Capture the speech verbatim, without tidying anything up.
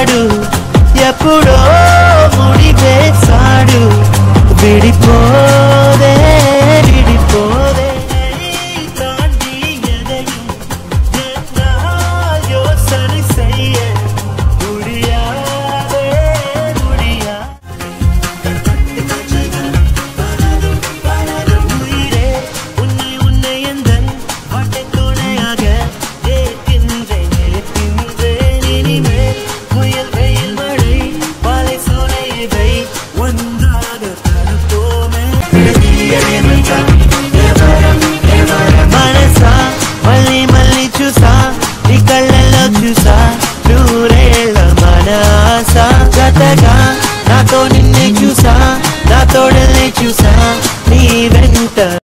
వాడు ఎప్పుడో ముడివేశాడు విడిపోదే విడిపోదే మనసా మళ్ళీ మళ్ళీ చూసా నీ కళ్ళల్లో చూసా నూరేళ్ళ మన ఆశ జతగా నాతో నిన్నే చూసా నా తోడల్ని చూసా